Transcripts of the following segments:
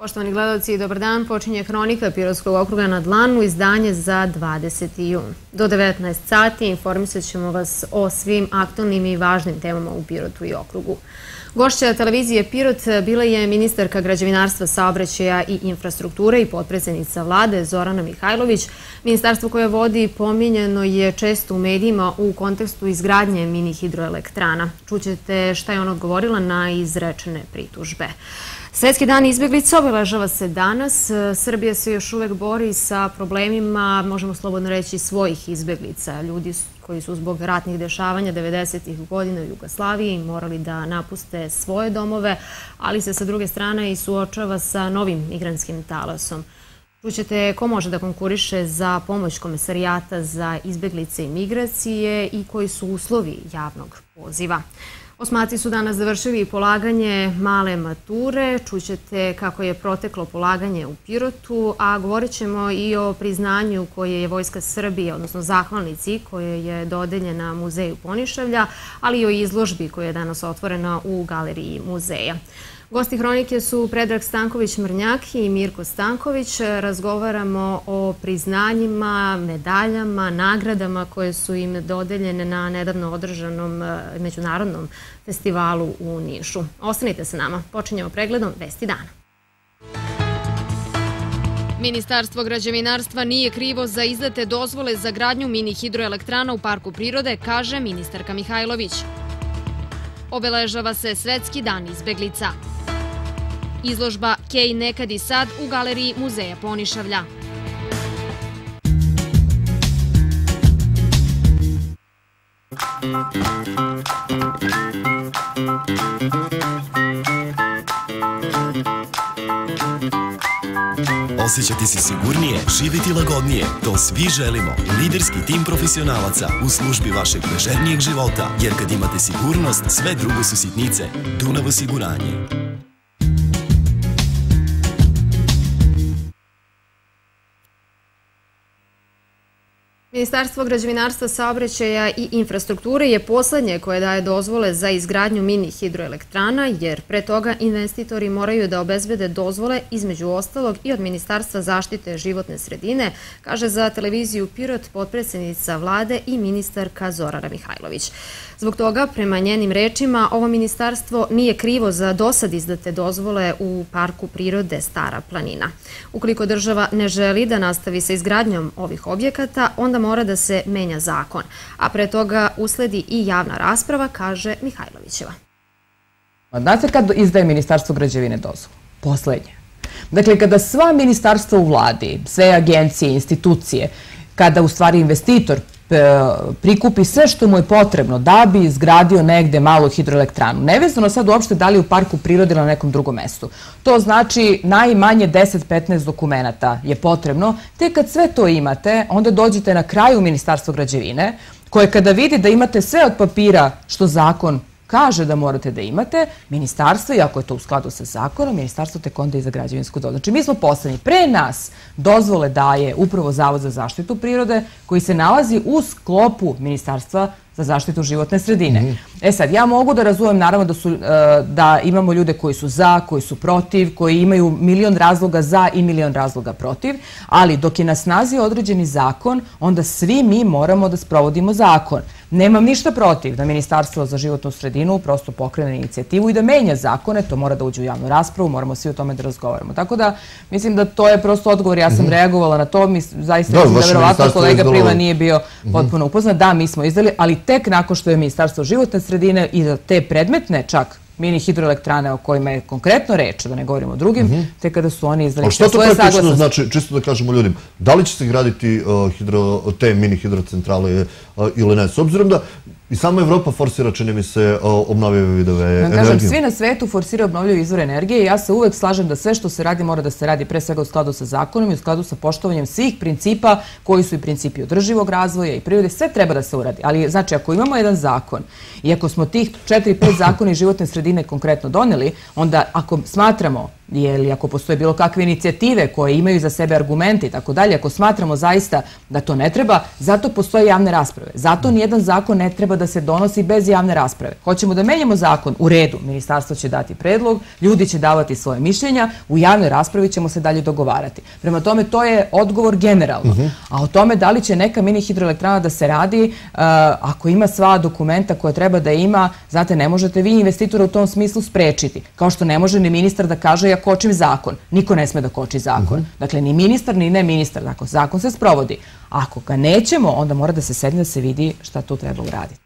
Poštovani gledalci, dobar dan. Počinje Hronika Pirotskog okruga na dlanu, izdanje za 20. jun. Do 19 sati informisat ćemo vas o svim aktualnim i važnim temama u Pirotu i okrugu. Gošća televizije Pirot bila je ministarka građevinarstva, saobraćaja i infrastrukture i potpredsednica vlade Zorana Mihajlović. Ministarstvo koje vodi pominjeno je često u medijima u kontekstu izgradnje mini hidroelektrana. Čućete šta je ona odgovorila na izrečene pritužbe. Svetski dan izbeglica obeležava se danas. Srbija se još uvek bori sa problemima, možemo slobodno reći, svojih izbeglica. Ljudi koji su zbog ratnih dešavanja 90. godina u Jugoslaviji morali da napuste svoje domove, ali se sa druge strane i suočava sa novim migrantskim talasom. Čućete ko može da konkuriše za pomoć Komesarijata za izbeglice i migracije i koji su uslovi javnog poziva. Osmaci su danas završili polaganje male mature. Čućete kako je proteklo polaganje u Pirotu, a govorit ćemo i o priznanju koje je Vojska Srbije, odnosno zahvalnici koje je dodeljena Muzeju Ponišavlja, ali i o izložbi koja je danas otvorena u galeriji muzeja. Gosti Hronike su Predrag Stanković-Mrnjak i Mirko Stanković. Razgovaramo o priznanjima, medaljama, nagradama koje su im dodeljene na nedavno održanom međunarodnom festivalu u Nišu. Ostanite sa nama. Počinjemo pregledom Vesti dana. Ministarstvo građevinarstva nije krivo za izdate dozvole za gradnju mini hidroelektrana u parku prirode, kaže ministarka Mihajlović. Obeležava se Svetski dan izbeglica. Izložba Kej nekad i sad u galeriji Muzeja Ponišavlja. Osjećati se sigurnije, živjeti lagodnije. To svi želimo. Liderski tim profesionalaca u službi vašeg ležernijeg života. Jer kad imate sigurnost, sve drugo su sitnice. Dunav osiguranje. Ministarstvo građevinarstva, saobraćaja i infrastrukture je poslednje koje daje dozvole za izgradnju mini hidroelektrana, jer pre toga investitori moraju da obezbede dozvole, između ostalog i od Ministarstva zaštite životne sredine, kaže za televiziju Pirot potpredsednica vlade i ministarka Zorana Mihajlović. Zbog toga, prema njenim rečima, ovo ministarstvo nije krivo za dosad izdate dozvole u parku prirode Stara planina. Ukoliko država ne želi da nastavi sa izgradnjom ovih objekata, onda mora da se menja zakon, a pre toga usledi i javna rasprava, kaže Mihajlovićeva. Znate kad izdaje Ministarstvo građevine dozvolu? Poslednje. Dakle, kada sva ministarstva u vladi, sve agencije, institucije, kada u stvari investitor prikupi sve što mu je potrebno da bi izgradio negde malu hidroelektranu. Nevezano sad uopšte da li u parku prirode ili na nekom drugom mestu. To znači najmanje 10-15 dokumenata je potrebno. Te kad sve to imate, onda dođete na kraju Ministarstva građevine, koje kada vidi da imate sve od papira što zakon kaže da morate da imate, ministarstvo, i ako je to u skladu sa zakonom, ministarstvo tek onda i za građevinsku dozvolu. Znači, mi smo poslednji. Pre nas dozvole daje upravo Zavod za zaštitu prirode, koji se nalazi u sklopu Ministarstva za zaštitu životne sredine. E sad, ja mogu da razumem naravno da imamo ljude koji su za, koji su protiv, koji imaju milion razloga za i milion razloga protiv, ali dok je na snazi određeni zakon, onda svi mi moramo da sprovodimo zakon. Nemam ništa protiv da Ministarstvo za životnu sredinu prosto pokrene inicijativu i da menja zakone, to mora da uđe u javnu raspravu, moramo svi o tome da razgovaramo. Tako da, mislim da to je prosto odgovor, ja sam reagovala na to, zaista mislim da verovatno kolega Prila nije bio potpuno upoznat. Da, mi smo izdali, ali tek nakon što je Ministarstvo životne sredine i za te predmetne čak mini hidroelektrane o kojima je konkretno reč, da ne govorimo o drugim, te kada su oni izdali svoje saglasnosti. A što to praktično znači, čisto da kažemo ljudima, da li će se graditi te mini hidrocentrale ili ne? S obzirom da i sama Evropa forsira, čini mi se, obnovljive vidove energije. Kažem, svi na svetu forsiraju obnovljive izvore energije i ja se uvek slažem da sve što se radi mora da se radi pre svega u skladu sa zakonom i u skladu sa poštovanjem svih principa koji su i principi održivog razvoja i prirode. Sve treba da se uradi. Ali, znači, ako imamo jedan zakon i ako smo tih 4-5 zakona iz životne sredine konkretno doneli, onda ako smatramo ili ako postoje bilo kakve inicijative koje imaju za sebe argumente i tako dalje, ako smatramo zaista da to ne treba, zato postoje javne rasprave. Zato nijedan zakon ne treba da se donosi bez javne rasprave. Hoćemo da menjamo zakon, u redu, ministarstvo će dati predlog, ljudi će davati svoje mišljenja, u javnoj raspravi ćemo se dalje dogovarati. Prema tome, to je odgovor generalno. A o tome da li će neka mini hidroelektrana da se radi, ako ima sva dokumenta koja treba da ima, znate, ne možete vi investitora u tom smislu sprečiti. Kao što ne može ni ministar da kaže ja kočim zakon. Niko ne sme da koči zakon. Dakle, ni ministar, ni ne ministar. Dakle, zakon se sprovodi. Ako ga nećemo, onda mora da se sedne da se vidi šta tu treba uraditi.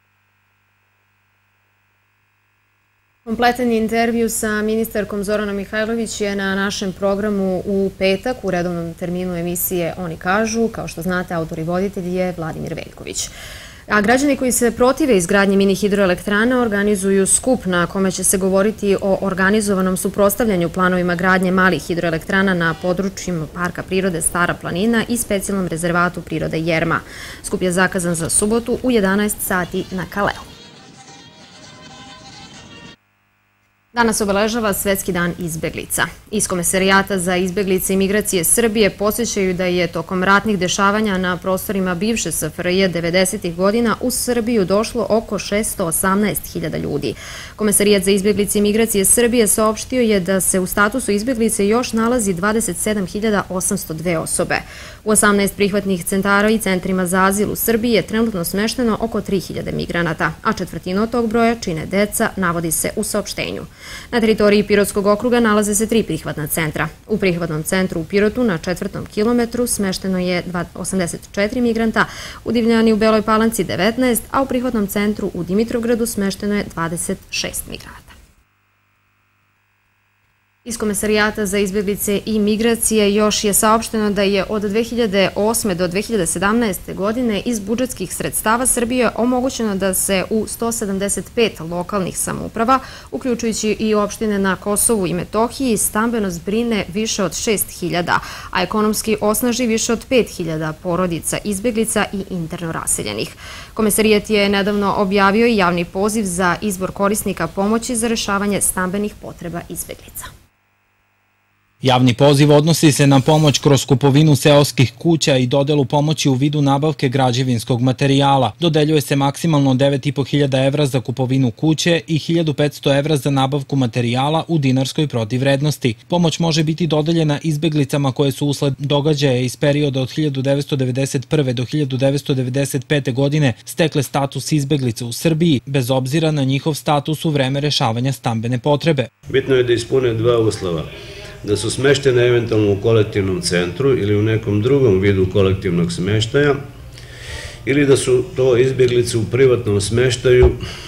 Kompletan intervju sa ministarkom Zoranom Mihajlović je na našem programu u petak u redovnom terminu emisije Oni kažu. Kao što znate, autor i voditelj je Vladimir Veljković. A građani koji se protive izgradnji mini hidroelektrana organizuju skup na kome će se govoriti o organizovanom suprotstavljanju planovima gradnje malih hidroelektrana na područjima Parka prirode Stara planina i specijalnom rezervatu prirode Jerma. Skup je zakazan za subotu u 11 sati na Kaleu. Danas obeležava Svetski dan izbeglica. Iz Komesarijata za izbeglice i migracije Srbije podsjećaju da je tokom ratnih dešavanja na prostorima bivše SFRJ 90. godina u Srbiju došlo oko 618.000 ljudi. Komesarijat za izbeglice i migracije Srbije saopštio je da se u statusu izbeglice još nalazi 27.802 osobe. U 18 prihvatnih centara i centrima za azil u Srbiji je trenutno smešteno oko 3.000 migranata, a četvrtinu od tog broja čine deca, navodi se u saopštenju. Na teritoriji Pirotskog okruga nalaze se 3 prihvatna centra. U prihvatnom centru u Pirotu na 4. kilometru smešteno je 84 migranta, u Divljani u Beloj Palanci 19, a u prihvatnom centru u Dimitrovgradu smešteno je 26 migranta. Iz Komesarijata za izbeglice i migracije još je saopšteno da je od 2008. do 2017. godine iz budžetskih sredstava Srbije omogućeno da se u 175 lokalnih samouprava, uključujući i opštine na Kosovu i Metohiji, stambeno zbrine više od 6.000, a ekonomski osnaži više od 5.000 porodica izbeglica i interno raseljenih. Komesarijat je nedavno objavio i javni poziv za izbor korisnika pomoći za rešavanje stambenih potreba izbeglica. Javni poziv odnosi se na pomoć kroz kupovinu seoskih kuća i dodelu pomoći u vidu nabavke građevinskog materijala. Dodeljuje se maksimalno 9.500 evra za kupovinu kuće i 1.500 evra za nabavku materijala u dinarskoj protivvrednosti. Pomoć može biti dodeljena izbeglicama koje su usled događaja iz perioda od 1991. do 1995. godine stekle status izbeglica u Srbiji, bez obzira na njihov status u vreme rešavanja stambene potrebe. Bitno je da ispune dva uslova. Da su smeštene eventualno u kolektivnom centru ili u nekom drugom vidu kolektivnog smeštaja ili da su to izbjeglice u privatnom smeštaju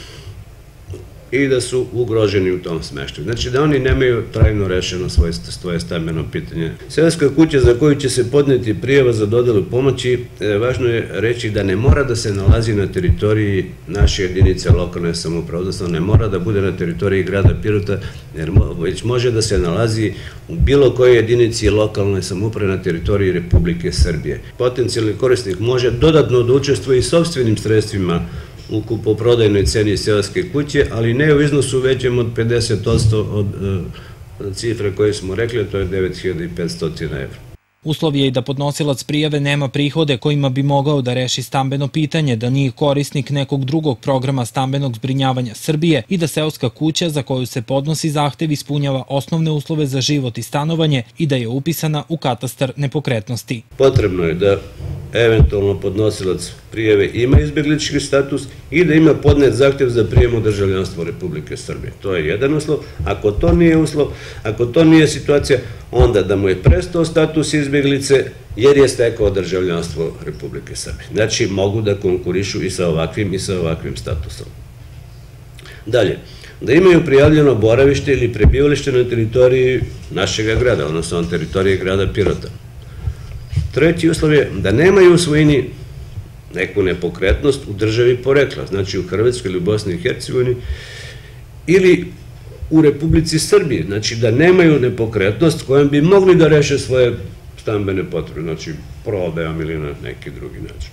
i da su ugroženi u tom smeštaju. Znači da oni nemaju trajno rešeno svoje stambeno pitanje. Seoska kuća za koju će se podneti prijava za dodelu pomoći, važno je reći da ne mora da se nalazi na teritoriji naše jedinice lokalne samouprave, odnosno ne mora da bude na teritoriji grada Pirota, jer već može da se nalazi u bilo kojoj jedinici lokalne samouprave na teritoriji Republike Srbije. Potencijalni korisnik može dodatno da učestvuje i sopstvenim sredstvima u kupoprodajnoj ceni seoske kuće, ali ne u iznosu većem od 50% od cifre koje smo rekli, to je 9.500 evra. Uslov je i da podnosilac prijave nema prihode kojima bi mogao da reši stambeno pitanje, da nije korisnik nekog drugog programa stambenog zbrinjavanja Srbije i da seoska kuća za koju se podnosi zahtev ispunjava osnovne uslove za život i stanovanje i da je upisana u katastar nepokretnosti. Potrebno je da eventualno podnosilac prijave ima izbjeglički status i da ima podnet zahtev za prijem u državljanstvo Republike Srbije. To je jedan uslov. Ako to nije uslov, ako to nije situacija, onda da mu je prestao status izbjeglice jer je stekao državljanstvo Republike Srbije. Znači, mogu da konkurišu i sa ovakvim statusom. Dalje, da imaju prijavljeno boravište ili prebivalište na teritoriji našeg grada, odnosno na teritoriji grada Pirota. Treći uslov je da nemaju u svojini neku nepokretnost u državi porekla, znači u Hrvatskoj ili u Bosni i Hercegovini ili u Republici Srbiji, znači da nemaju nepokretnost kojom bi mogli da reše svoje stambene potrebe, znači prodajom ili na neki drugi način.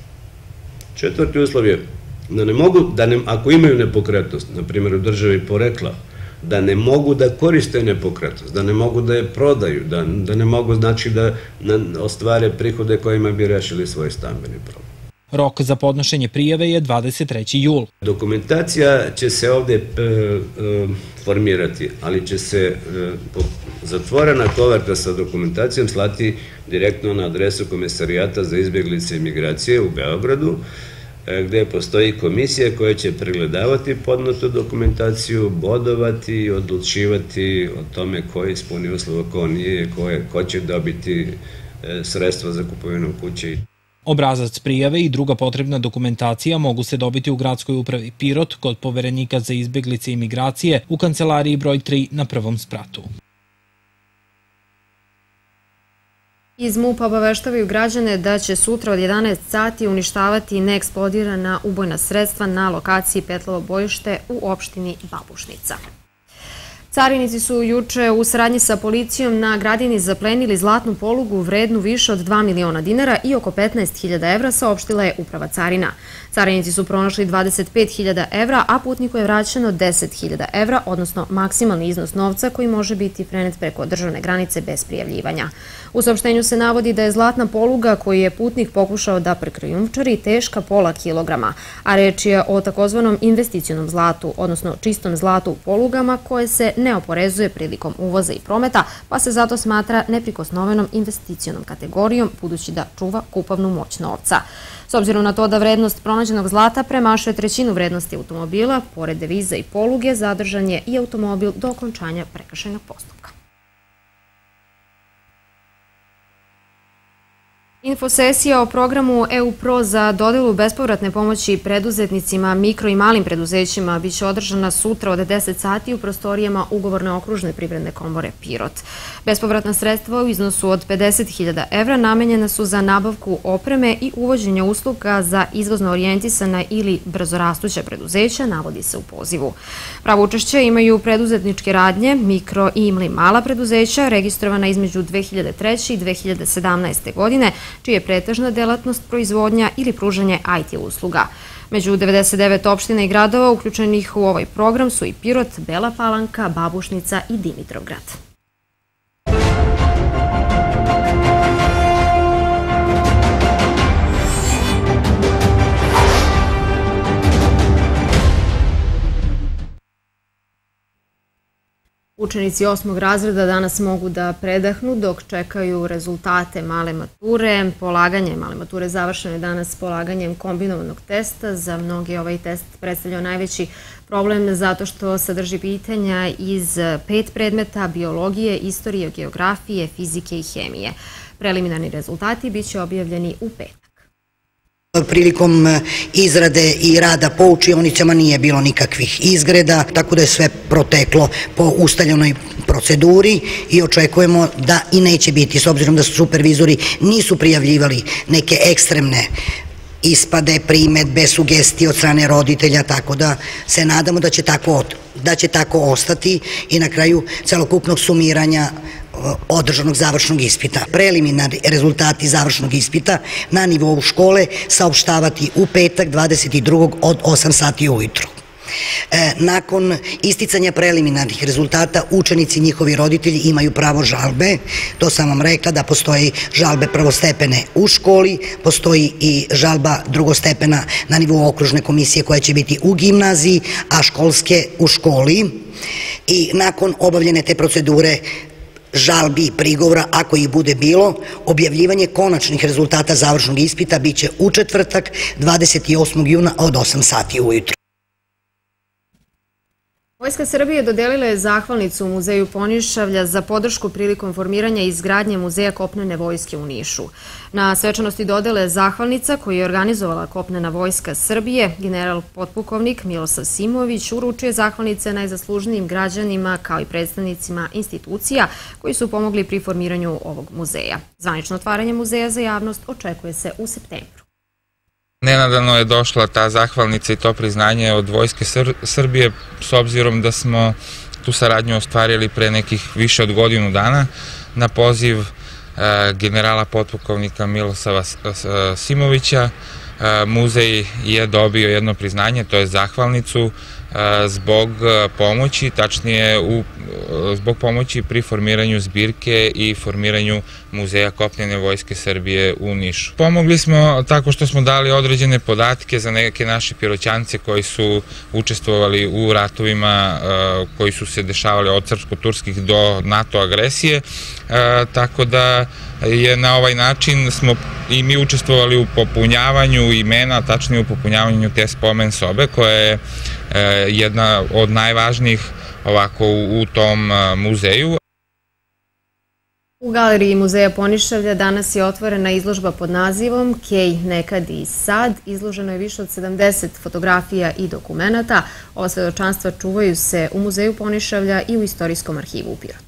Četvrti uslov je da ne mogu, ako imaju nepokretnost, na primjer u državi porekla, da ne mogu da koriste nepokretnost, da ne mogu da je prodaju, da ne mogu znači da ostvare prihode kojima bi rešili svoj stambeni problem. Rok za podnošenje prijave je 23. jul. Dokumentacija će se ovde formirati, ali će se zatvorena koverta sa dokumentacijom slati direktno na adresu Komesarijata za izbjeglice i migracije u Beogradu, gde postoji komisija koja će pregledavati podnetu dokumentaciju, bodovati i odlučivati o tome ko je ispunio uslova, ko nije, ko će dobiti sredstva za kupovinu kuće. Obrazac prijave i druga potrebna dokumentacija mogu se dobiti u Gradskoj upravi Pirot kod poverenika za izbjeglice i migracije u kancelariji broj 3 na prvom spratu. Iz MUP-a obaveštavaju građane da će sutra od 11 sati uništavati neeksplodirana ubojna sredstva na lokaciji Petlovo bojište u opštini Babušnica. Carinici su juče u saradnji sa policijom na Gradini zaplenili zlatnu polugu vrednu više od 2 miliona dinara i oko 15.000 evra, saopštila je Uprava carina. Carinici su pronašli 25.000 evra, a putniku je vraćeno 10.000 evra, odnosno maksimalni iznos novca koji može biti prenet preko državne granice bez prijavljivanja. U saopštenju se navodi da je zlatna poluga koju je putnik pokušao da prekrijumčari teška pola kilograma, a reč je o takozvanom investicionom zlatu, odnosno čistom zlatu u polugama koje se ne oporezuje prilikom uvoza i prometa, pa se zato smatra neprikosnovenom investicionom kategorijom, budući da čuva kupovnu moć novca. S obzirom na to da vrednost pronađenog zlata premašuje trećinu vrednosti automobila, pored deviza i poluge zadržan je i automobil do okončanja prekršajnog postupka. Infosesija o programu EU Pro za dodelu bespovratne pomoći preduzetnicima, mikro i malim preduzećima biće održana sutra od 10 sati u prostorijama Ugovorne okružne privredne komore Pirot. Bespovratna sredstva u iznosu od 50.000 evra namenjena su za nabavku opreme i uvođenje usluga za izvozno orijentisana ili brzorastuća preduzeća, navodi se u pozivu. Pravo učešće imaju preduzetničke radnje, mikro i mala preduzeća registrovana između 2003. i 2017. godine, čija je pretežna delatnost proizvodnja ili pružanje IT usluga. Među 99 opština i gradova uključenih u ovaj program su i Pirot, Bela Palanka, Babušnica i Dimitrovgrad. Učenici 8. razreda danas mogu da predahnu dok čekaju rezultate male mature. Polaganje male mature završeno je danas polaganjem kombinovanog testa. Za mnoge ovaj test predstavljao najveći problem zato što sadrži pitanja iz 5 predmeta: biologije, istorije, geografije, fizike i hemije. Preliminarni rezultati biće objavljeni u petak. Prilikom izrade i rada po učionicama nije bilo nikakvih izgreda, tako da je sve proteklo po ustaljenoj proceduri i očekujemo da i neće biti, s obzirom da supervizori nisu prijavljivali neke ekstremne ispade, primedbe, sugestije od strane roditelja, tako da se nadamo da će tako ostati i na kraju celokupnog sumiranja održanog završnog ispita. Preliminarni rezultati završnog ispita na nivou škole saopštavati u petak 22. od 8 sati ujutru. Nakon isticanja preliminarnih rezultata učenici i njihovi roditelji imaju pravo žalbe. To sam vam rekla da postoji žalbe prvostepene u školi, postoji i žalba drugostepena na nivou okružne komisije koja će biti u gimnaziji, a školske u školi. I nakon obavljene te procedure žalbi i prigovora, ako ih bude bilo, objavljivanje konačnih rezultata završnog ispita biće u četvrtak 28. juna od 8 sati ujutru. Vojska Srbije dodelila je zahvalnicu u Muzeju Ponišavlja za podršku prilikom formiranja i izgradnje Muzeja kopnene vojske u Nišu. Na svečanosti dodele zahvalnica koju je organizovala Kopnena vojska Srbije, general potpukovnik Milosav Simović uručuje zahvalnice najzaslužnijim građanima kao i predstavnicima institucija koji su pomogli pri formiranju ovog muzeja. Zvanično otvaranje muzeja za javnost očekuje se u septembru. Nenadano je došla ta zahvalnica i to priznanje od Vojske Srbije, s obzirom da smo tu saradnju ostvarili pre nekih više od godinu dana na poziv generala potpukovnika Milosava Simovića, muzej je dobio jedno priznanje, to je zahvalnicu zbog pomoći, tačnije zbog pomoći pri formiranju zbirke i formiranju Muzeja kopnene vojske Srbije u Nišu. Pomogli smo tako što smo dali određene podatke za neke naše Piroćance koji su učestvovali u ratovima koji su se dešavali od srpsko-turskih do NATO agresije, tako da je na ovaj način smo i mi učestvovali u popunjavanju imena, tačnije u popunjavanju te spomen sobe koja je jedna od najvažnijih ovako u tom muzeju. U galeriji Muzeja Ponišavlja danas je otvorena izložba pod nazivom Kej, nekad i sad. Izloženo je više od 70 fotografija i dokumenata. Ova svedočanstva čuvaju se u Muzeju Ponišavlja i u Istorijskom arhivu u Pirotu.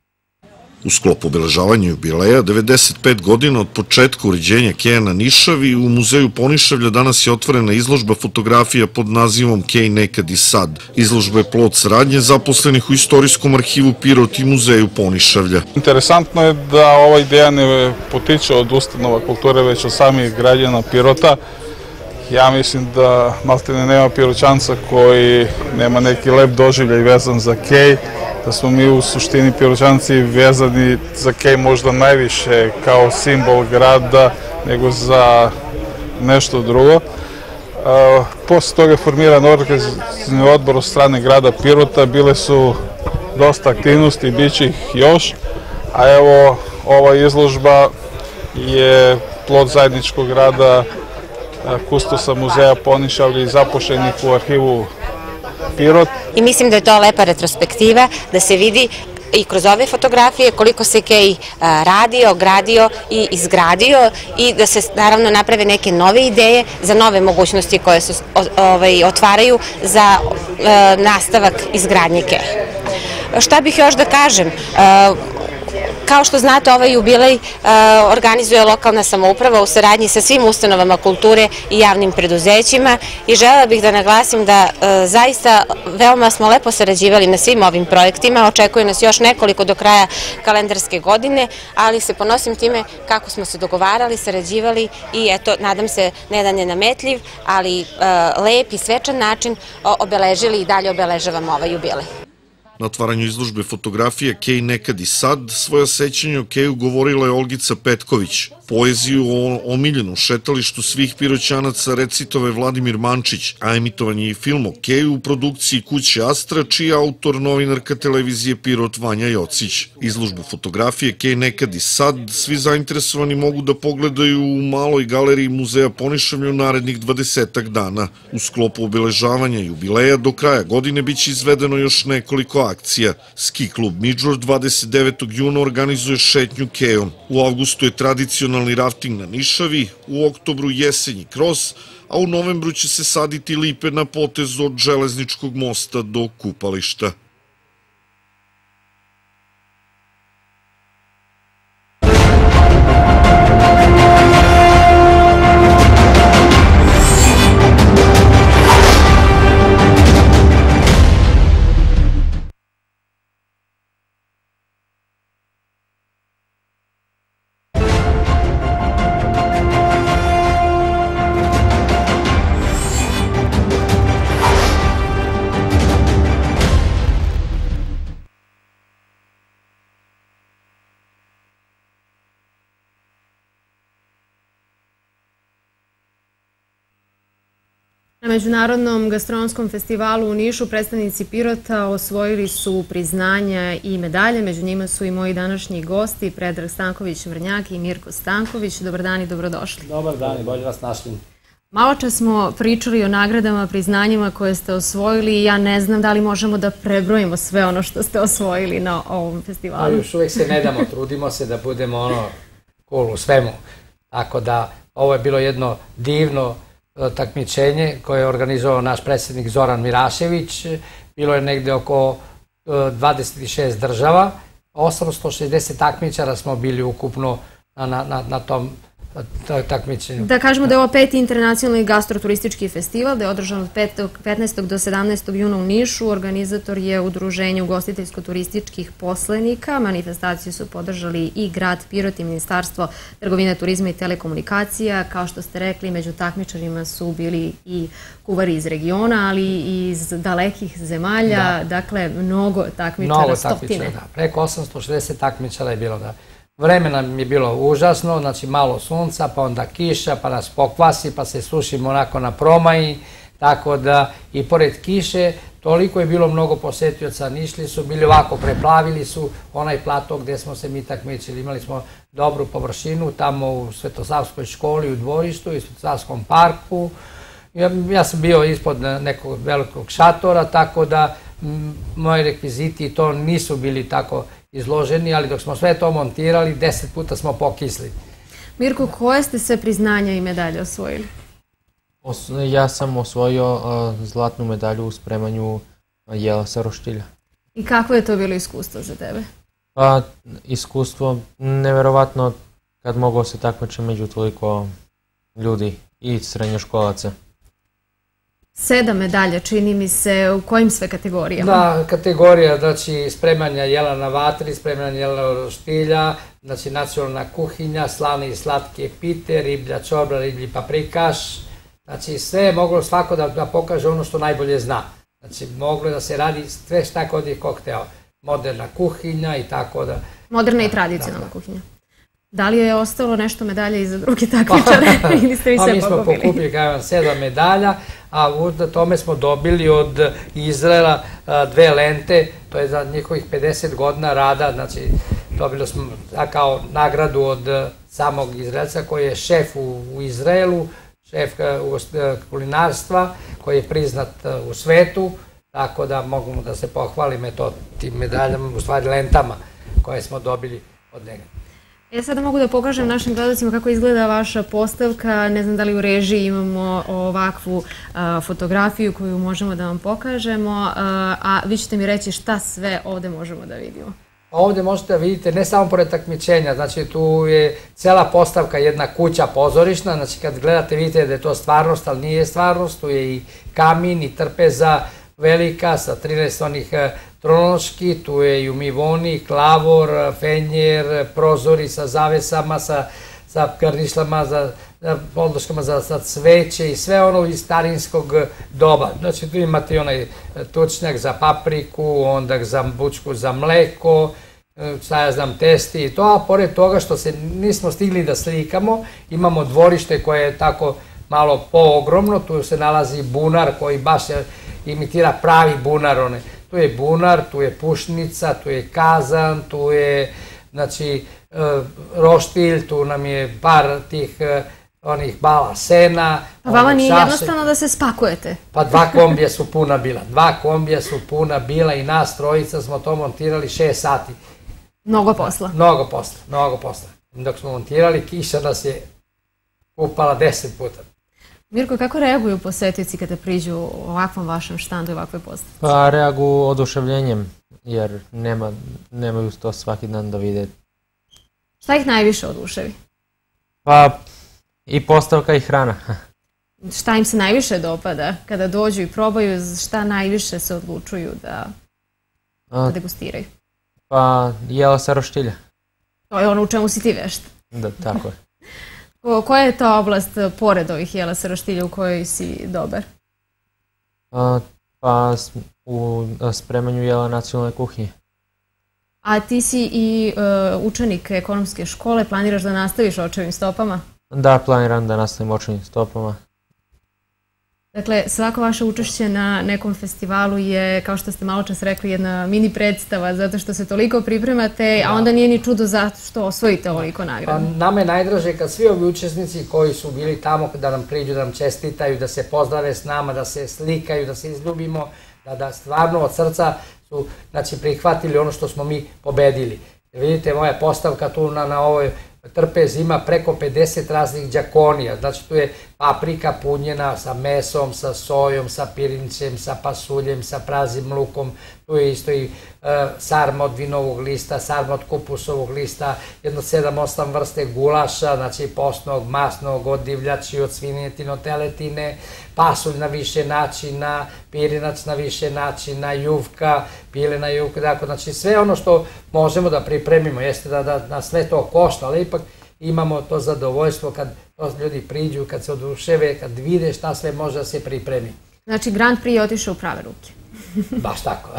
U sklopu obeležavanja jubileja, 95 godina od početka uređenja Keja na Nišavi, u Muzeju Ponišavlja danas je otvorena izložba fotografija pod nazivom Kej, nekad i sad. Izložba je plod saradnje zaposlenih u Istorijskom arhivu Pirot i Muzeju Ponišavlja. Interesantno je da ova ideja ne potiče od ustanova kulture, već od samih građana Pirota. Ja mislim da maltene nema Piroćanca koji nema neki lep doživljaj vezan za Kej, da smo mi u suštini Piroćanci vezani za Kej možda najviše kao simbol grada nego za nešto drugo. Posle toga je formiran organizacioni odbor od strane grada Pirota, bile su dosta aktivnosti, bit će ih još, a evo ova izložba je plod zajedničkog rada kustosa Muzeja Ponišavlja i zaposlenih u arhivu Pirot. I mislim da je to lepa retrospektiva, da se vidi i kroz ove fotografije koliko se Kej radio, gradio i izgradio i da se naravno naprave neke nove ideje za nove mogućnosti koje se otvaraju za nastavak izgradnje Keja. Šta bih još da kažem? Kao što znate, ovaj jubilej organizuje lokalna samouprava u saradnji sa svim ustanovama kulture i javnim preduzećima i želela bih da naglasim da zaista veoma smo lepo sarađivali na svim ovim projektima. Očekuje nas još nekoliko do kraja kalendarske godine, ali se ponosim time kako smo se dogovarali, sarađivali i eto, nadam se, na jedan nenametljiv, ali lep i svečan način obeležili i dalje obeležavamo ovaj jubilej. Na otvaranju izložbe fotografije Kej, nekad i sad, svoja sećanja o Keju govorila je Olgica Petković. Poeziju o omiljenom šetalištu svih Piroćanaca recitove Vladimir Mančić, a emitovan je i film o Keju u produkciji Kuće Astra, čiji je autor novinarka televizije Pirot Vanja Jocić. Izložbu fotografije Kej, nekad i sad svi zainteresovani mogu da pogledaju u maloj galeriji Muzeja Ponišavlja u narednih 20-ak dana. U sklopu obeležavanja jubileja do kraja godine biće izvedeno još nekoliko akcija. Ski klub Midžor 29. juna organizuje šetnju Kejom. U avgustu je tradicionalni rafting na Nišavi, u oktobru jesenji kros, a u novembru će se saditi lipe na potezu od železničkog mosta do kupališta. Na Međunarodnom gastronomskom festivalu u Nišu predstavnici Pirota osvojili su priznanja i medalje. Među njima su i moji današnji gosti, Predrag Stanković-Vrnjak i Mirko Stanković. Dobar dan i dobrodošli. Dobar dan i bolje vas našli. Malo čas smo pričali o nagradama, priznanjima koje ste osvojili i ja ne znam da li možemo da prebrojimo sve ono što ste osvojili na ovom festivalu. Još uvijek se ne damo, trudimo se da budemo cool u svemu. Tako da ovo je bilo jedno divno takmičenje koje je organizovao naš predsjednik Zoran Mirašević. Bilo je negde oko 26 država. 860 takmičara smo bili ukupno na tom takmičenju. Da kažemo da je ovo 5. internacionalni gastroturistički festival, da je održan od 15. do 17. juna u Nišu. Organizator je Udruženje ugostiteljsko-turističkih poslenika. Manifestaciju su podržali i grad Pirot i Ministarstvo trgovine, turizma i telekomunikacija. Kao što ste rekli, među takmičarima su bili i kuvari iz regiona, ali i iz dalekih zemalja. Dakle, mnogo takmičara, stotine. Preko 860 takmičara je bilo, da. Vreme nam je bilo užasno, znači malo sunca, pa onda kiša, pa nas pokvasi, pa se sušimo onako na promaji, tako da i pored kiše toliko je bilo mnogo posetioca, nišli su, bili ovako, preplavili su onaj plato gde smo se mi takmičili. Imali smo dobru površinu tamo u Svetosavskoj školi, u dvorištu i Svetosavskom parku. Ja sam bio ispod nekog velikog šatora, tako da moji rekviziti i to nisu bili tako izloženi, ali dok smo sve to montirali, 10 puta smo pokisli. Mirko, koje ste sve priznanja i medalje osvojili? Ja sam osvojio zlatnu medalju u spremanju jela sa roštilja. I kako je to bilo iskustvo za tebe? Pa, iskustvo neverovatno kad mogu se takmičiti među toliko ljudi i srednjoškolaca. 7 medalja, čini mi se, u kojim sve kategorijama? Da, kategorija, znači spremanja jela na vatri, spremanja jela na roštilja, znači nacionalna kuhinja, slane i slatke pite, riblja čobra, riblji paprikaš, znači sve je moglo svako da pokaže ono što najbolje zna. Znači moglo da se radi sve šta kod je kokteo, moderna kuhinja i tako da... Moderna i tradicionalna kuhinja. Da li je ostalo nešto medalja i za drugi takmičare ili ste vi sve mi smo pokupili 7 medalja, a u tome smo dobili od Izraela 2 lente, to je za njihovih 50 godina rada, znači dobili smo kao nagradu od samog Izraelca koji je šef u Izraelu, šef kulinarstva koji je priznat u svetu, tako da mogu da se pohvalime tim medaljama, u stvari lentama koje smo dobili od njega. Sada mogu da pokažem našim gledalcima kako izgleda vaša postavka. Ne znam da li u režiji imamo ovakvu fotografiju koju možemo da vam pokažemo, a vi ćete mi reći šta sve ovde možemo da vidimo. Ovde možete da vidite ne samo pored takmičenja, znači tu je cela postavka, jedna kuća pozorišna, znači kad gledate vidite da je to stvarnost, ali nije stvarnost, tu je i kamin i trpeza velika sa 13 onih tronoški, tu je i umivoni, klavor, fenjer, prozori sa zavesama, sa karnišlama, podloškama za cveće i sve ono iz starinskog doba. Znači tu imate i onaj tučnjak za papriku, onda za bučku za mleko, šta ja znam, testi i to, a pored toga što se nismo stigli da slikamo, imamo dvorište koje je tako malo poogromno, tu se nalazi bunar koji baš imitira pravi bunar, tu je bunar, tu je pušnica, tu je kazan, tu je, znači, roštilj, tu nam je par tih onih bala sena. Pa vama nije jednostavno da se spakujete? Pa 2 kombija su puna bila. 2 kombija su puna bila i nas trojica smo to montirali 6 sati. Mnogo posla? Mnogo posla. Dok smo montirali, kiša nas je upala 10 puta. Mirko, kako reaguju posetioci kada priđu ovakvom vašem štandu i ovakvoj postavci? Pa reaguju oduševljenjem, jer nemaju to svaki dan da vide. Šta ih najviše oduševi? Pa i postavka i hrana. Šta im se najviše dopada kada dođu i probaju, šta najviše se odlučuju da degustiraju? Pa jela sa roštilja. To je ono u čemu si ti vešt. Da, tako je. Koja je ta oblast pored ovih jela sa roštilja u kojoj si dobar? Pa u spremanju jela nacionalne kuhinje. A ti si i učenik ekonomske škole, planiraš da nastaviš očevim stopama? Da, planiram da nastavim očevim stopama. Dakle, svako vaše učešće na nekom festivalu je, kao što ste malo čas rekli, jedna mini predstava, zato što se toliko pripremate, a onda nije ni čudo zašto osvojite ovoliko nagrada. Nama je najdraže kad svi ovi učesnici koji su bili tamo da nam priđu, da nam čestitaju, da se pozdrave s nama, da se slikaju, da se izljubimo, da stvarno od srca su prihvatili ono što smo mi pobedili. Vidite, moja postavka tu na ovoj trpezi ima preko 50 raznih đakonija, znači tu je paprika punjena sa mesom, sa sojom, sa pirinčem, sa pasuljem, sa prazim lukom, tu je isto i sarma od vinovog lista, sarma od kupusovog lista, jedno 7-8 vrste gulaša, znači postnog, masnog, od divljači, od svinjetine, od teletine, pasulj na više načina, pirinac na više načina, juvka, pilena juvka, dakle, znači sve ono što možemo da pripremimo, jeste da sve to košta, ali ipak imamo to zadovoljstvo kad ljudi priđu, kad se oduševe, kad vide šta sve može da se pripremi. Znači, Grand Prix je otišao u prave ruke. Baš tako.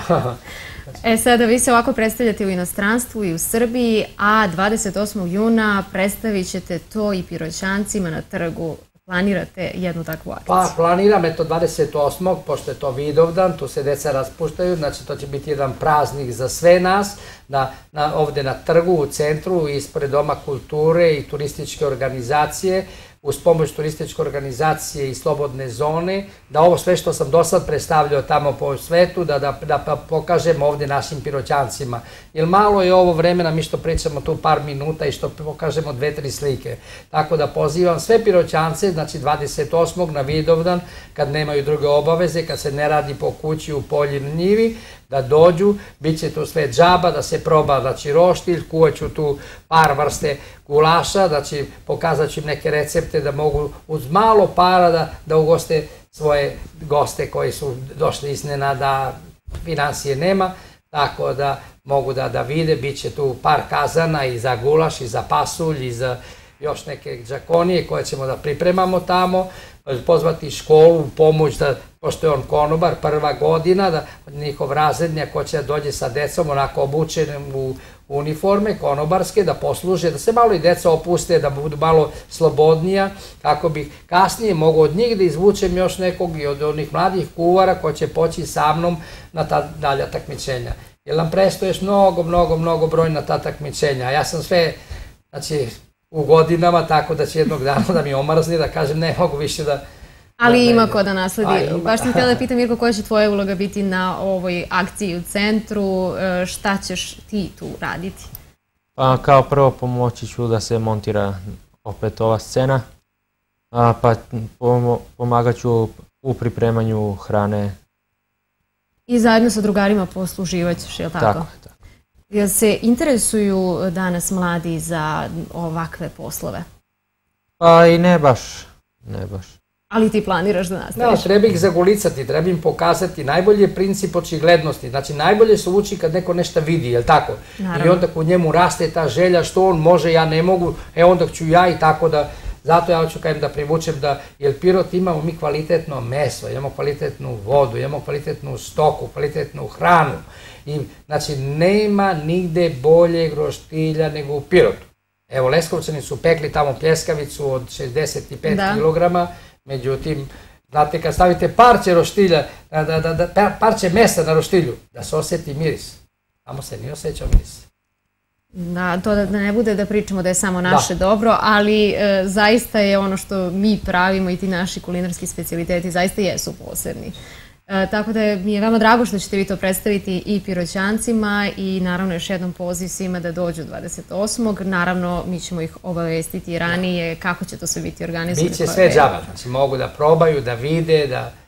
Sada vi se ovako predstavljate u inostranstvu i u Srbiji, a 28. juna predstavit ćete to i Piroćancima na trgu. Planirate jednu takvu akciju? Pa planiram, eto 28. pošto je to Vidovdan, tu se deca raspuštaju, znači to će biti jedan praznik za sve nas, ovde na trgu, u centru, ispred Doma kulture i turističke organizacije, uz pomoć turističke organizacije i slobodne zone, da ovo sve što sam do sad predstavljao tamo po svetu, da pokažemo ovde našim Piroćancima. Jer malo je ovo vremena, mi što pričamo tu par minuta i što pokažemo 2-3 slike. Tako da pozivam sve Piroćance, znači 28. na Vidovdan, kad nemaju druge obaveze, kad se ne radi po kući, u polji, na njivi, da dođu, bit će tu sve džaba, da se proba, znači roštilj, kuvaću tu par vrste gulaša, znači pokazat ću im neke recepte da mogu uz malo para da ugoste svoje goste koji su došli iznenada, financije nema, tako da mogu da vide, bit će tu par kazana i za gulaš, i za pasulj, i za još neke džakonije koje ćemo da pripremamo tamo, pozvati školu u pomoć, pošto je on konobar, prva godina, da njihov razrednjak hoće da dođe sa decom onako obučenim u uniforme konobarske, da posluže, da se malo i deca opuste, da budu malo slobodnija, kako bi kasnije mogu od njih da izvučem još nekog i od onih mladih kuvara koji će poći sa mnom na ta dalja takmičenja. Jer nam prestoje još mnogo brojna ta takmičenja, a ja sam sve, znači, u godinama, tako da će jednog dana da mi omrzni, da kažem ne mogu više da... Ali ima ko da nasledi. Baš sam htjela da pitam, Mirko, koja će tvoja uloga biti na ovoj akciji u centru, šta ćeš ti tu raditi? Kao prvo pomoći ću da se montira opet ova scena, pa pomagat ću u pripremanju hrane. I zajedno sa drugarima posluživat ćeš, je li tako? Tako. Jel se interesuju danas mladi za ovakve poslove? Pa i ne baš. Ali ti planiraš da nastaviš? Ne, treba ih zagolicati, treba im pokazati. Najbolji je princip očiglednosti. Znači, najbolje se uči kad neko nešto vidi, je li tako? I onda kod njemu raste ta želja što on može, ja ne mogu, onda ću ja i tako da... Zato ja hoću da privučem da, jer Pirot imamo mi kvalitetno meso, imamo kvalitetnu vodu, imamo kvalitetnu stoku, kvalitetnu hranu. I, znači, nema nigde boljeg roštilja nego u Pirotu. Evo, Leskovčani su pekli tamo pljeskavicu od 65 kilograma, međutim, znate, kad stavite parče roštilja, parče mesa na roštilju, da se osjeti miris. Tamo se nije osjećao miris. Da, to da ne bude da pričamo da je samo naše dobro, ali zaista je ono što mi pravimo i ti naši kulinarski specijaliteti zaista jesu posebni. Tako da mi je veoma drago što ćete vi to predstaviti i Piroćancima i naravno još jednom poziv svima da dođu 28. Naravno, mi ćemo ih obavestiti ranije kako će to sve biti organizovano. Biće sve džaba, znači mogu da probaju, da vide,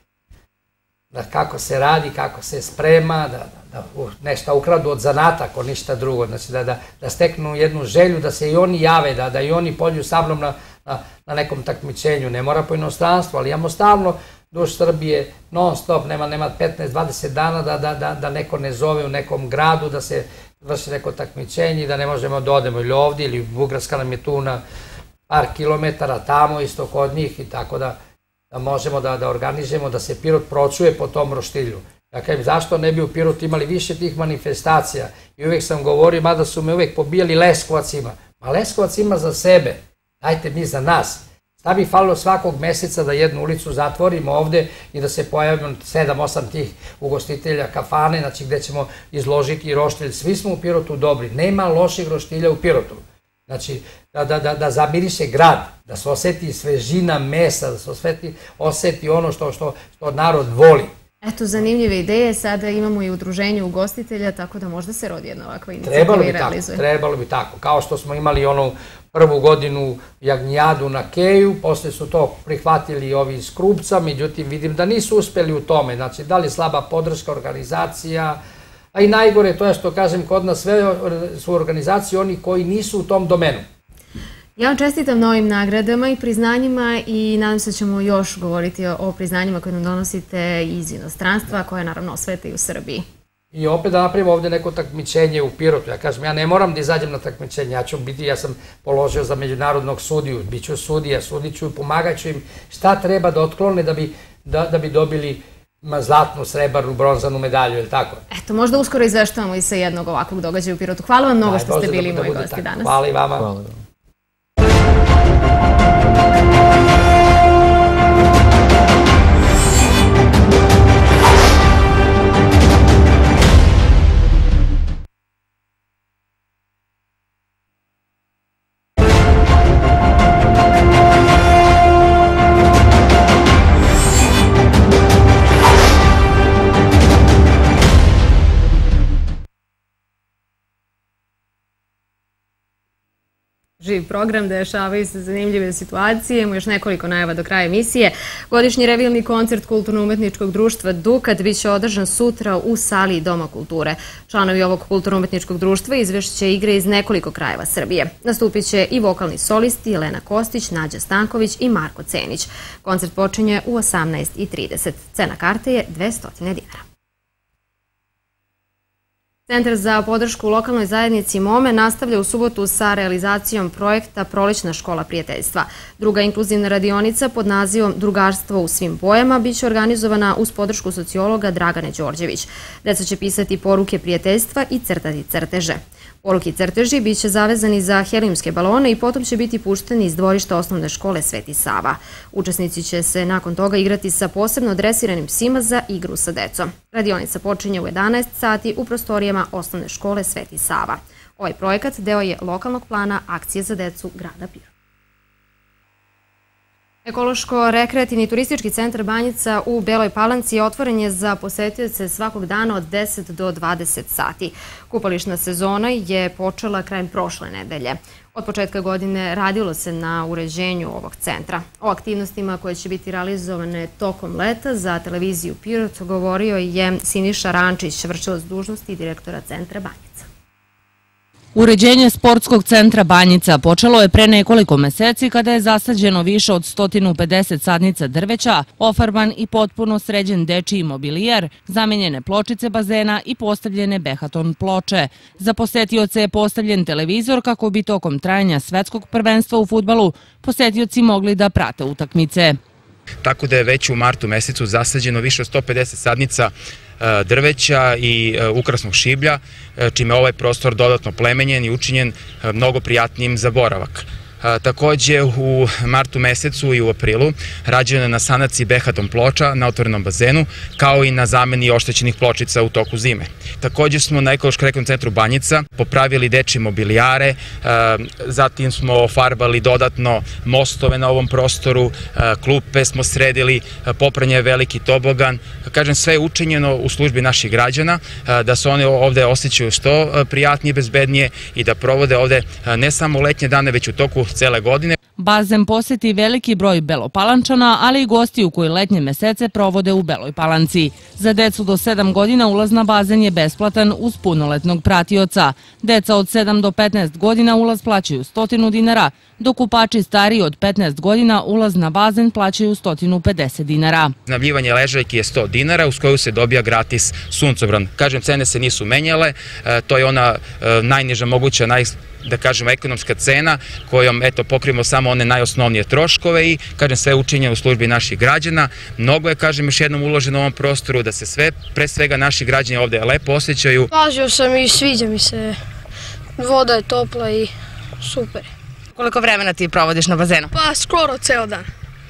da kako se radi, kako se sprema, da nešto ukradu od zanata, ako ništa drugo, znači da steknu jednu želju, da se i oni jave, da i oni pođu sa mnom na nekom takmičenju, ne mora po inostranstvu, ali imamo stalno duž Srbije, non stop, nema 15-20 dana da neko ne zove u nekom gradu, da se vrši neko takmičenje i da ne možemo da odemo ili ovdje, ili Bugarska nam je tu na par kilometara tamo, isto kod njih i tako da možemo da organizujemo, da se Pirot pročuje po tom roštilju. Ja kažem, zašto ne bi u Pirotu imali više tih manifestacija? I uvijek sam govorio, mada su me uvijek pobijali Leskovac ima. Ma Leskovac ima za sebe, dajte mi za nas. Šta bi falilo svakog meseca da jednu ulicu zatvorimo ovde i da se pojavimo 7-8 tih ugostitelja, kafane, znači gde ćemo izložiti roštilj. Svi smo u Pirotu dobri, nema loših roštilja u Pirotu. Znači, da zamiriše grad, da se osjeti svežina mesa, da se osjeti ono što narod voli. Eto, zanimljive ideje. Sada imamo i udruženje ugostitelja, tako da možda se rodi jedna ovakva inicijativa i realizuje. Trebalo bi tako. Kao što smo imali onu prvu godinu jagnjadu na keju, posle su to prihvatili ovi iz Krupca, međutim vidim da nisu uspeli u tome, znači da li slaba podrška organizacija, a i najgore to je što kažem kod nas sve su organizacije oni koji nisu u tom domenu. Ja vam čestitam na ovim nagradama i priznanjima i nadam se da ćemo još govoriti o priznanjima koje nam donosite iz inostranstva, koje naravno osvete i u Srbiji. I opet da napravimo ovdje neko takmičenje u Pirotu. Ja kažem, ja ne moram da izađem na takmičenje, ja sam položio za međunarodnog sudiju, bit ću sudija, sudit ću i pomagat ću im šta treba da otklone da bi dobili zlatnu, srebrnu, bronzanu medalju, ili tako? Eto, možda uskoro izveštavamo i sa jednog ovakvog događaja u Pirotu. Hvala vam mnogo što ste bili moji gosti danas. Hvala i vama. Živ program, dešavaju se zanimljive situacije, imamo još nekoliko najava do kraja emisije. Godišnji revilni koncert Kulturno-umetničkog društva Dukat biće održan sutra u sali Doma kulture. Članovi ovog kulturno-umetničkog društva izvešće igre iz nekoliko krajeva Srbije. Nastupit će i vokalni solisti Jelena Kostić, Nađa Stanković i Marko Cenić. Koncert počinje u 18:30. Cena karte je 200 dinara. Centar za podršku lokalnoj zajednici MOME nastavlja u subotu sa realizacijom projekta Prolećna škola prijateljstva. Druga inkluzivna radionica pod nazivom Drugarstvo u svim bojama biće organizovana uz podršku sociologa Dragane Đorđević. Deca će pisati poruke prijateljstva i crtati crteže. Poruke i crteži biće zavezani za helijumske balone i potom će biti pušteni iz dvorišta osnovne škole Sveti Sava. Učesnici će se nakon toga igrati sa posebno dresiranim psima za igru sa decom. Radionica počinje u 11 sati u prostorijama osnovne škole Sveti Sava. Ovaj projekat deo je lokalnog plana akcije za decu grada Pirota. Ekološko-rekreativni turistički centar Banjica u Beloj Palanci otvoren je za posetioce svakog dana od 10 do 20 sati. Kupališna sezona je počela krajem prošle nedelje. Od početka godine radilo se na uređenju ovog centra. O aktivnostima koje će biti realizovane tokom leta za televiziju Pirot govorio je Siniša Rančić, vršilac dužnosti direktora centra Banjica. Uređenje sportskog centra Banjica počelo je pre nekoliko meseci kada je zasađeno više od 150 sadnica drveća, ofarban i potpuno sređen dečiji mobilijer, zamenjene pločice bazena i postavljene behaton ploče. Za posetioce je postavljen televizor kako bi tokom trajanja svetskog prvenstva u fudbalu posetioci mogli da prate utakmice. Tako da je već u martu mesecu zasađeno više od 150 sadnica drveća i ukrasnog šiblja, čime je ovaj prostor dodatno plemenjen i učinjen mnogo prijatnijim za boravak. Takođe u martu mesecu i u aprilu rađeno je na sanaciji behaton ploča na otvorenom bazenu, kao i na zameni oštećenih pločica u toku zime. Takođe smo na Ekološko-rekreativnom centru Banjica popravili dečije mobilijare, zatim smo farbali dodatno mostove na ovom prostoru, klupe smo sredili, popran je veliki tobogan. Kažem, sve je učinjeno u službi naših građana, da se oni ovde osjećaju što prijatnije i bezbednije i da provode ovde ne samo u letnje dane, već u toku cele godine. Bazen poseti veliki broj Belopalančana, ali i gostiju koji letnje mesece provode u Beloj Palanci. Za decu do 7 godina ulaz na bazen je besplatan uz punoletnog pratioca. Deca od 7 do 15 godina ulaz plaćaju 100 dinara, dok kupači stariji od 15 godina ulaz na bazen plaćaju 150 dinara. Iznajmljivanje ležaljki je 100 dinara uz koju se dobija gratis suncobran. Kažem, cene se nisu menjale, to je ona najniža moguća, da kažemo, ekonomska cena kojom, eto, pokrijemo samo one najosnovnije troškove i, kažem, sve učinjeno u službi naših građana. Mnogo je, kažem, još jednom uloženo u ovom prostoru da se sve, pre svega, naši građani ovde lepo osjećaju. Pažio sam i sviđa mi se. Voda je topla i super. Koliko vremena ti provodiš na bazenu? Pa skoro ceo dan.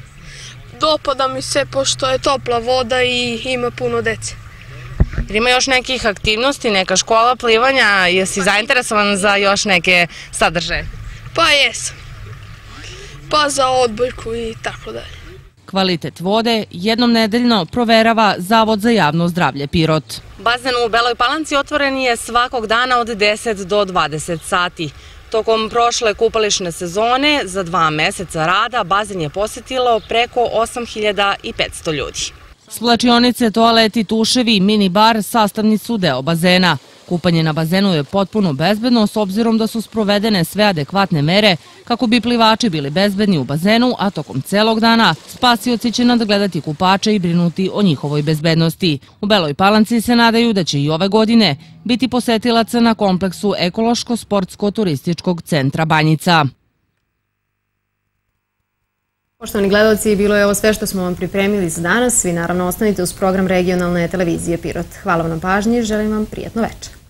Dopada mi se pošto je topla voda i ima puno dece. Ima još nekih aktivnosti, neka škola plivanja, jesi zainteresovan za još neke sadržaje? Pa jesam. Pa za odbojku i tako dalje. Kvalitet vode jednom nedeljno proverava Zavod za javno zdravlje Pirot. Bazen u Beloj Palanci otvoren je svakog dana od 10 do 20 sati. Tokom prošle kupališne sezone, za 2 meseca rada, bazen je posetilo preko 8500 ljudi. Svlačionice, toaleti, tuševi i mini bar sastavni su deo bazena. Kupanje na bazenu je potpuno bezbedno s obzirom da su sprovedene sve adekvatne mere kako bi plivači bili bezbedni u bazenu, a tokom celog dana spasioci će nadgledati kupače i brinuti o njihovoj bezbednosti. U Beloj Palanci se nadaju da će i ove godine biti posetilaca na kompleksu Ekološko-sportsko-turističkog centra Banjica. Poštovani gledalci, bilo je ovo sve što smo vam pripremili za danas. Vi naravno ostanite uz program regionalne televizije Pirot. Hvala vam na pažnji i želim vam prijatno večer.